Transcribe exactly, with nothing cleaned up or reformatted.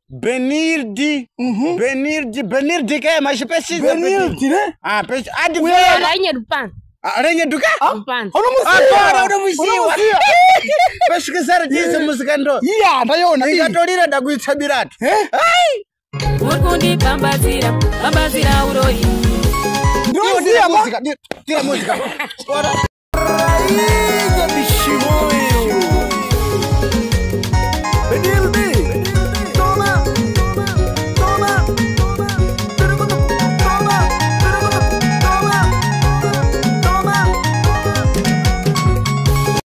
Benirdi, Mhm. Benirdi, Benirdi kaya maisha pesi. Benirdi ne? Ah, pesi. Adi Wewe aranya dupan. Aranya duka? Dupan. Ono musiwa. Akora ono musiwa. Pesi kesara tisa musikando. Iya, ndayona. Ikatolira dakuitsabirati. Eh? Ai! Ukundi pambazira, pambazira uroi. Ndio Tira música, tira música. Bora. Raiza bishimoi.